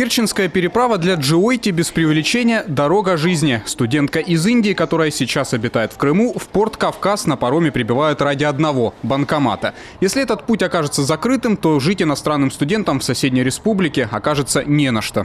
Керченская переправа для Джиойти без преувеличения – дорога жизни. Студентка из Индии, которая сейчас обитает в Крыму, в порт Кавказ на пароме прибывают ради одного – банкомата. Если этот путь окажется закрытым, то жить иностранным студентам в соседней республике окажется не на что.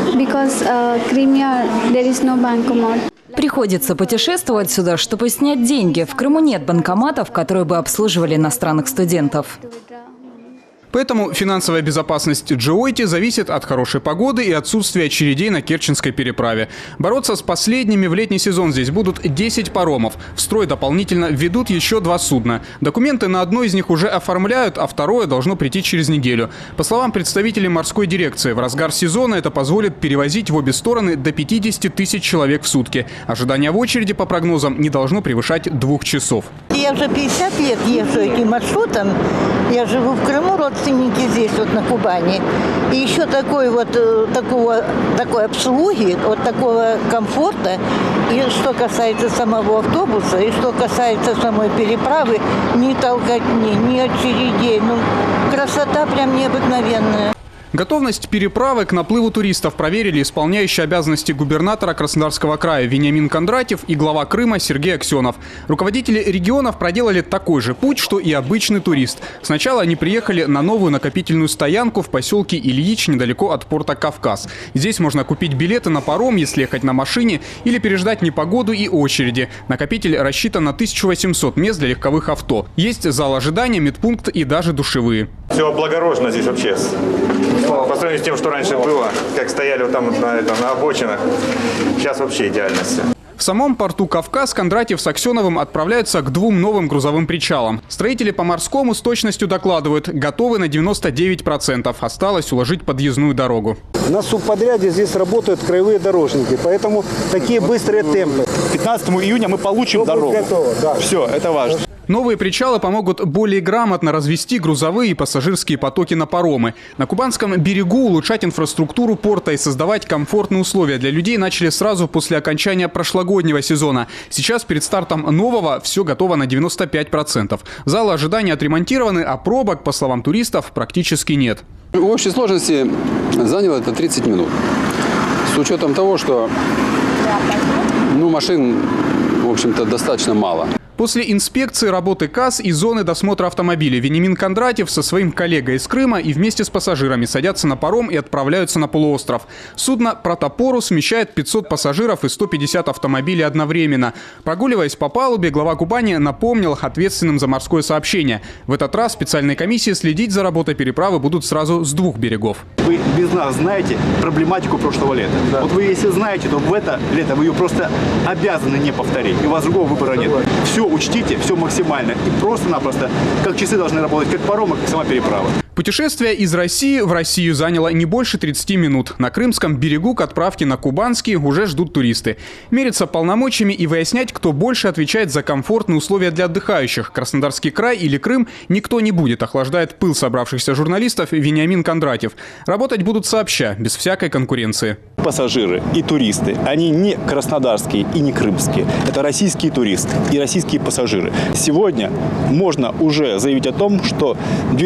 Приходится путешествовать сюда, чтобы снять деньги. В Крыму нет банкоматов, которые бы обслуживали иностранных студентов. Поэтому финансовая безопасность Джиойти зависит от хорошей погоды и отсутствия очередей на Керченской переправе. Бороться с последними в летний сезон здесь будут 10 паромов. В строй дополнительно введут еще 2 судна. Документы на одно из них уже оформляют, а второе должно прийти через неделю. По словам представителей морской дирекции, в разгар сезона это позволит перевозить в обе стороны до 50 тысяч человек в сутки. Ожидание в очереди, по прогнозам, не должно превышать 2 часов. Я уже 50 лет езжу этим маршрутом. Я живу в Крыму, родственники здесь, вот на Кубани. И еще такой обслуги, вот такого комфорта. И что касается самого автобуса, и что касается самой переправы, ни толкотни, ни очередей. Ну, красота прям необыкновенная. Готовность переправы к наплыву туристов проверили исполняющий обязанности губернатора Краснодарского края Вениамин Кондратьев и глава Крыма Сергей Аксенов. Руководители регионов проделали такой же путь, что и обычный турист. Сначала они приехали на новую накопительную стоянку в поселке Ильич, недалеко от порта Кавказ. Здесь можно купить билеты на паром, если ехать на машине, или переждать непогоду и очереди. Накопитель рассчитан на 1800 мест для легковых авто. Есть зал ожидания, медпункт и даже душевые. Все облагорожено здесь вообще. По сравнению с тем, что раньше было, как стояли вот там на обочинах, сейчас вообще идеально все. В самом порту Кавказ Кондратьев с Аксеновым отправляются к 2 новым грузовым причалам. Строители по морскому с точностью докладывают, готовы на 99%. Осталось уложить подъездную дорогу. На субподряде здесь работают краевые дорожники, поэтому такие быстрые темпы. 15 июня мы получим дорогу. Готово, да. Все, это важно. Новые причалы помогут более грамотно развести грузовые и пассажирские потоки на паромы. На Кубанском берегу улучшать инфраструктуру порта и создавать комфортные условия для людей начали сразу после окончания прошлогоднего сезона. Сейчас перед стартом нового все готово на 95%. Залы ожидания отремонтированы, а пробок, по словам туристов, практически нет. В общей сложности заняло это 30 минут. С учетом того, что машин, в общем-то, достаточно мало. После инспекции работы касс и зоны досмотра автомобилей Вениамин Кондратьев со своим коллегой из Крыма и вместе с пассажирами садятся на паром и отправляются на полуостров. Судно «Протопорус» вмещает 500 пассажиров и 150 автомобилей одновременно. Прогуливаясь по палубе, глава Кубани напомнил ответственным за морское сообщение. В этот раз специальные комиссии следить за работой переправы будут сразу с 2 берегов. Вы без нас знаете проблематику прошлого лета. Да. Вот вы, если знаете, то в это лето вы ее просто обязаны не повторить. И у вас другого выбора нет. Все учтите, все максимально. И просто-напросто, как часы должны работать, как паромы, как сама переправа. Путешествие из России в Россию заняло не больше 30 минут. На Крымском берегу к отправке на Кубанский уже ждут туристы. Мерятся полномочиями и выяснять, кто больше отвечает за комфортные условия для отдыхающих. Краснодарский край или Крым никто не будет, охлаждает пыл собравшихся журналистов Вениамин Кондратьев. Работать будут сообща, без всякой конкуренции. Пассажиры и туристы, они не краснодарские и не крымские. Это российские туристы и российские пассажиры. Сегодня можно уже заявить о том, что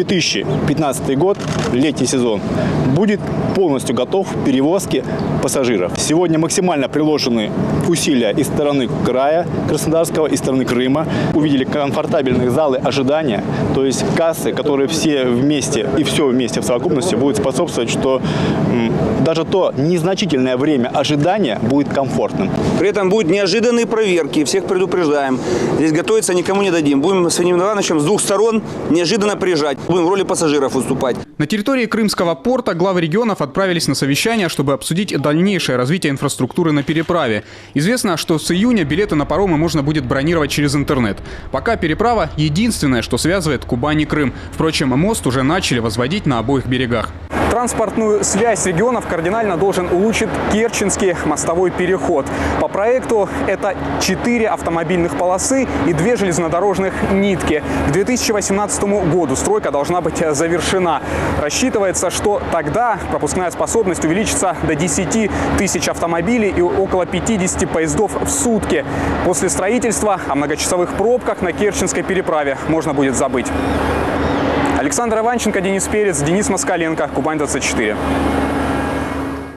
2015 год, летний сезон, будет полностью готов к перевозке пассажиров. Сегодня максимально приложены усилия из стороны края Краснодарского, из стороны Крыма. Увидели комфортабельные залы ожидания, то есть кассы, которые все вместе и все вместе в совокупности будут способствовать, что даже то незначительное время ожидания будет комфортным. При этом будут неожиданные проверки, всех предупреждаем. Здесь готовиться никому не дадим. Будем с Вениамином Ивановичем с 2 сторон неожиданно приезжать. Будем в роли пассажиров выступать. На территории Крымского порта главы регионов отправились на совещание, чтобы обсудить дальнейшее развитие инфраструктуры на переправе. Известно, что с июня билеты на паромы можно будет бронировать через интернет. Пока переправа – единственное, что связывает Кубань и Крым. Впрочем, мост уже начали возводить на обоих берегах. Транспортную связь регионов кардинально должен улучшить Керченский мостовой переход. По проекту это 4 автомобильных полосы и 2 железнодорожных нитки. К 2018 году стройка должна быть завершена. Рассчитывается, что тогда пропускная способность увеличится до 10 тысяч автомобилей и около 50 поездов в сутки. После строительства о многочасовых пробках на Керченской переправе можно будет забыть. Александр Иванченко, Денис Перец, Денис Москаленко, Кубань 24.